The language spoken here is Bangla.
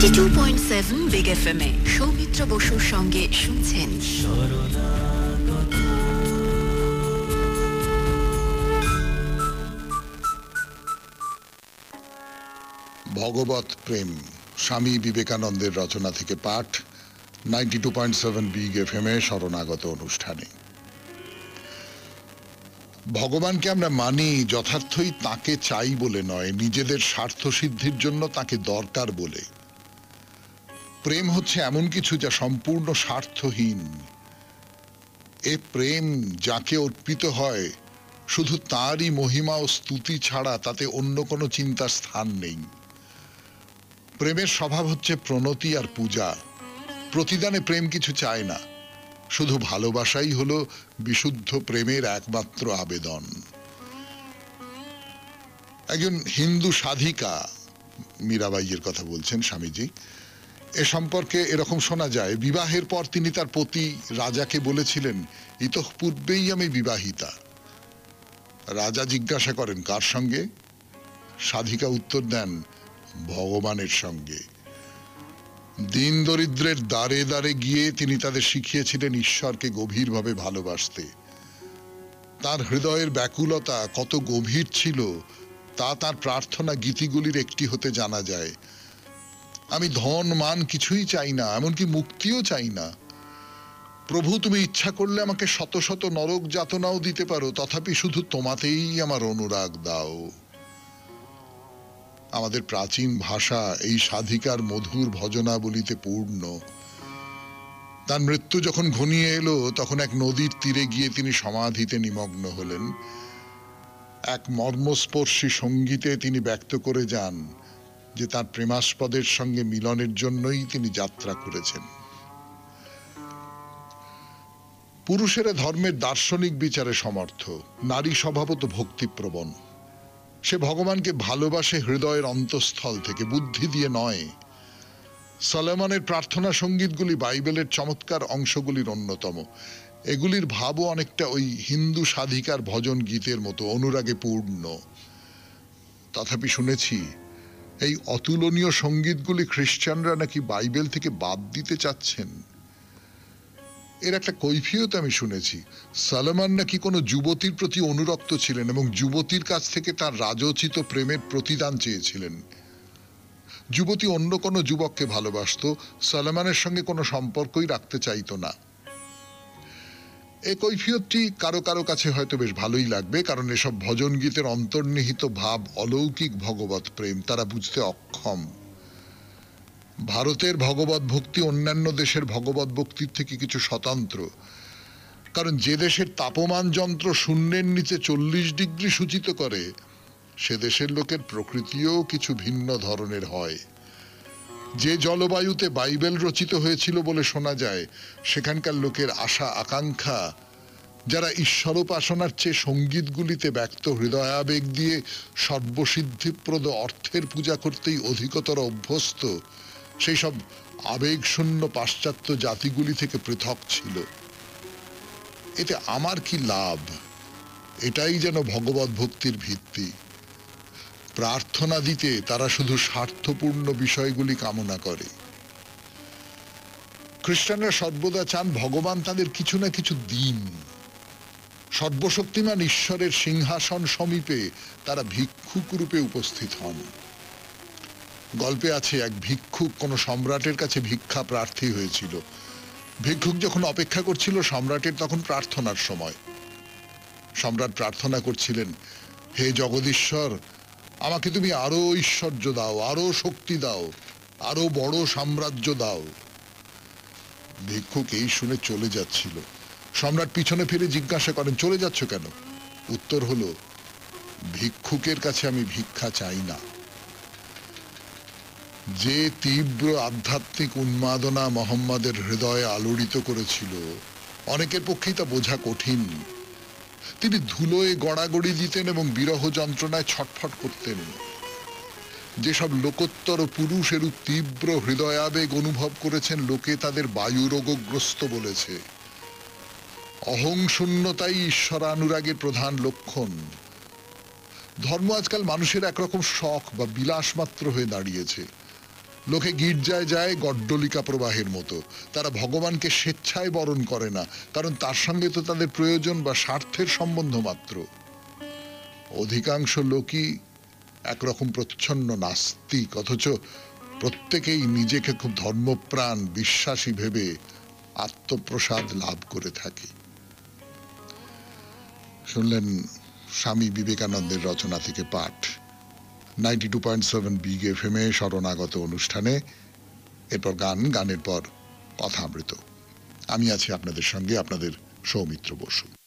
92.7 বিগ এফএম এ সৌমিত্র বসুর সঙ্গে শুনছেন ভগবত প্রেম, স্বামী বিবেকানন্দের রচনা থেকে পাঠ 92.7 বিগ এফএম এ শরণাগত অনুষ্ঠানে। ভগবানকে আমরা মানি যথার্থই তাকে চাই বলে নয়, নিজেদের স্বার্থ সিদ্ধির জন্য তাকে দরকার বলে। প্রেম হচ্ছে এমন কিছু যা সম্পূর্ণ স্বার্থহীন। এ প্রেম যাকে অর্পিত হয় শুধু তারই মহিমা ও স্তুতি ছাড়া তাতে অন্য কোনো চিন্তার স্থান নেই। প্রেমের স্বভাব হচ্ছে প্রণতি আর পূজা। প্রতিদানে প্রেম কিছু চায় না, শুধু ভালোবাসাই হলো বিশুদ্ধ প্রেমের একমাত্র আবেদন। একজন হিন্দু সাধিকা, মীরাবাইয়ের কথা বলছেন স্বামীজি, এ সম্পর্কে এরকম শোনা যায়, বিবাহের পর তিনি তার পতি রাজাকে বলেছিলেন, ইতঃপূর্বেই আমি বিবাহিতা। রাজা জিজ্ঞাসা করেন, কার সঙ্গে? সাধিকা উত্তর দেন, ভগবানের সঙ্গে। দিন দরিদ্রের দ্বারে দ্বারে গিয়ে তিনি তাদের শিখিয়েছিলেন ঈশ্বরকে গভীরভাবে ভালোবাসতে। তার হৃদয়ের ব্যাকুলতা কত গভীর ছিল তা তার প্রার্থনা গীতিগুলির একটি হতে জানা যায়। আমি ধন মান কিছুই চাই না, এমনকি মুক্তিও চাই না। প্রভু, তুমি ইচ্ছা করলে আমাকে শত শত নরক যাতনাও দিতে পারো, তথাপি শুধু তোমাতেই আমার অনুরাগ দাও। আমাদের প্রাচীন ভাষা এই সাধিকার মধুর ভজনাবলিতে পূর্ণ। তার মৃত্যু যখন ঘনিয়ে এলো তখন এক নদীর তীরে গিয়ে তিনি সমাধিতে নিমগ্ন হলেন। এক মর্মস্পর্শী সঙ্গীতে তিনি ব্যক্ত করে যান যে তার প্রেমাস্পদের সঙ্গে মিলনের জন্যই তিনি যাত্রা করেছেন। পুরুষেরা ধর্মের দার্শনিক বিচারে সমর্থ, নারী স্বভাবত ভক্তিপ্রবণ। সে ভগবানকে ভালোবাসে হৃদয়ের অন্তঃস্থল থেকে, বুদ্ধি দিয়ে নয়। সলোমনের প্রার্থনা সঙ্গীতগুলি বাইবেলের চমৎকার অংশগুলির অন্যতম। এগুলির ভাবও অনেকটা ওই হিন্দু সাধিকার ভজন গীতের মতো অনুরাগে পূর্ণ। তথাপি শুনেছি এই অতুলনীয় সঙ্গীতগুলি খ্রিস্টানরা নাকি বাইবেল থেকে বাদ দিতে চাচ্ছেন। এর একটা কৈফিয়ত আমি শুনেছি, সলোমন নাকি কোনো যুবতীর প্রতি অনুরক্ত ছিলেন এবং যুবতীর কাছ থেকে তার রাজোচিত প্রেমের প্রতিদান চেয়েছিলেন। যুবতী অন্য কোনো যুবককে ভালোবাসত, সলোমনের সঙ্গে কোনো সম্পর্কই রাখতে চাইতো না। এই কৈফিয়তটি কারো কারো কাছে হয়তো বেশ ভালোই লাগবে, কারণ এসব ভজন গীতের অন্তর্নিহিত ভাব অলৌকিক ভগবত প্রেম, তারা বুঝতে অক্ষম। ভারতের ভগবত ভক্তি অন্যান্য দেশের ভগবত ভক্তির থেকে কিছু স্বতন্ত্র, কারণ যে দেশের তাপমান যন্ত্র শূন্যের নিচে 40 ডিগ্রি সূচিত করে, সে দেশের লোকের প্রকৃতিও কিছু ভিন্ন ধরনের হয়। যে জলবায়ুতে বাইবেল রচিত হয়েছিল বলে শোনা যায়, সেখানকার লোকের আশা আকাঙ্ক্ষা, যারা ঈশ্বরোপাসনার চেয়ে সঙ্গীতগুলিতে ব্যক্ত হৃদয়াবেগ দিয়ে সর্বসিদ্ধিপ্রদ অর্থের পূজা করতেই অধিকতর অভ্যস্ত, সেই সব আবেগশূন্য পাশ্চাত্য জাতিগুলি থেকে পৃথক ছিল। এতে আমার কি লাভ? এটাই যেন ভগবত ভক্তির ভিত্তি। প্রার্থনা দিতে তারা শুধু স্বার্থপূর্ণ বিষয়গুলি কামনা করে। খ্রিস্টানরা সর্বদা চান ভগবান তাদের কিছু না কিছু দিন। সর্বশক্তিমান ঈশ্বরের সিংহাসন সমীপে তারা ভিক্ষুক রূপে উপস্থিত হন। গল্পে আছে, এক ভিক্ষুক কোনো সম্রাটের কাছে ভিক্ষা প্রার্থী হয়েছিল। ভিক্ষুক যখন অপেক্ষা করছিল, সম্রাটের তখন প্রার্থনার সময়। সম্রাট প্রার্থনা করছিলেন, হে জগদীশ্বর, আমাকে তুমি আরো ঐশ্বর্য দাও, আরো শক্তি দাও, আরো বড় সাম্রাজ্য দাও। ভিক্ষুক এই শুনে চলে যাচ্ছিল। সম্রাট পিছনে ফিরে জিজ্ঞাসা করেন, চলে যাচ্ছ কেন? উত্তর হলো, ভিক্ষুকের কাছে আমি ভিক্ষা চাই না। যে তীব্র আধ্যাত্মিক উন্মাদনা মোহাম্মদের হৃদয়ে আলোড়িত করেছিল, অনেকের পক্ষেই তা বোঝা কঠিন। তিনি ধুলোয় গড়াগড়ি দিতেন এবং বিরহ যন্ত্রণায় ছটফট করতেন। যেসব লোকোত্তর পুরুষ এরূপ তীব্র হৃদয়াবেগ অনুভব করেছেন, লোকে তাদের বায়ুরোগগ্রস্ত বলেছে। অহংশূন্যতাই ঈশ্বরানুরাগের প্রধান লক্ষণ। ধর্ম আজকাল মানুষের একরকম শখ বা বিলাস মাত্র হয়ে দাঁড়িয়েছে। লোকে গির্জায় যায় গড্ডলিকা প্রবাহের মতো। তারা ভগবানকে স্বেচ্ছায় বরণ করে না, কারণ তার সঙ্গে তো তাদের প্রয়োজন বা স্বার্থের সম্বন্ধ মাত্র। অধিকাংশ লোকই একরকম প্রচ্ছন্ন নাস্তিক, অথচ প্রত্যেকেই নিজেকে খুব ধর্মপ্রাণ বিশ্বাসী ভেবে আত্মপ্রসাদ লাভ করে থাকে। শুনলেন স্বামী বিবেকানন্দের রচনা থেকে পাঠ 92.7 বিগ এফএম এ শরণাগত অনুষ্ঠানে। এরপর গানের পর কথামৃত। আমি আছি আপনাদের সঙ্গে, আপনাদের সৌমিত্র বসু।